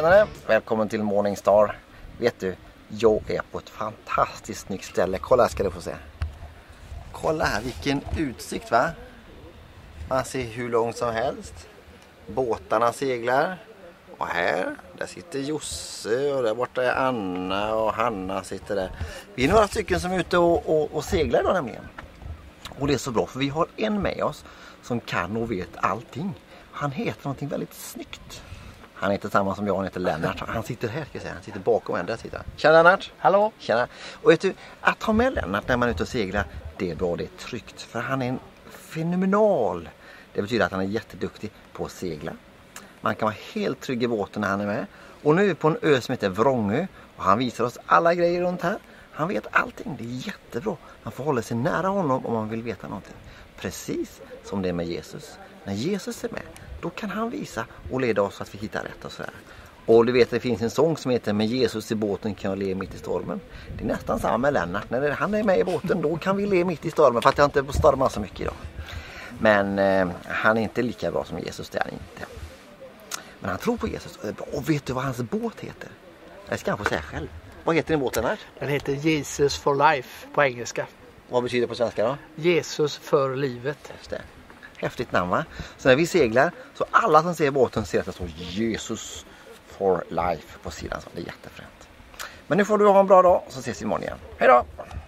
Tjenare, välkommen till Morningstar. Vet du, jag är på ett fantastiskt snyggt ställe. Kolla här ska du få se. Kolla här, vilken utsikt va? Man ser hur långt som helst. Båtarna seglar. Och här, där sitter Josse och där borta är Anna och Hanna sitter där. Vi är några stycken som är ute och seglar idag nämligen. Och det är så bra för vi har en med oss som kan och vet allting. Han heter någonting väldigt snyggt. Han heter samma som jag, han heter Lennart. Han sitter här, ska jag säga. Han sitter bakom en, där sitter han. Tjena Lennart! Hallå! Tjena! Och vet du, att ha med Lennart när man är ute och seglar, det är bra, det är tryggt. För han är en fenomenal. Det betyder att han är jätteduktig på att segla. Man kan vara helt trygg i båten när han är med. Och nu är vi på en ö som heter Vrångö. Och han visar oss alla grejer runt här. Han vet allting, det är jättebra. Man får hålla sig nära honom om man vill veta någonting. Precis som det är med Jesus. När Jesus är med, då kan han visa och leda oss så att vi hittar rätt och sådär. Och du vet, det finns en sång som heter Med Jesus i båten kan jag le mitt i stormen. Det är nästan samma med Lennart. När han är med i båten, då kan vi le mitt i stormen. För att jag inte stormar så mycket idag. Men han är inte lika bra som Jesus, det är han inte. Men han tror på Jesus. Och vet du vad hans båt heter? Jag ska kanske säga själv. Vad heter din båt här? Den heter Jesus for Life på engelska. Vad betyder det på svenska då? Jesus för livet. Just det. Häftigt namn va? Så när vi seglar så alla som ser båten ser att det står Jesus for Life på sidan. Så det är jättefränt. Men nu får du ha en bra dag så ses vi imorgon igen. Hej då!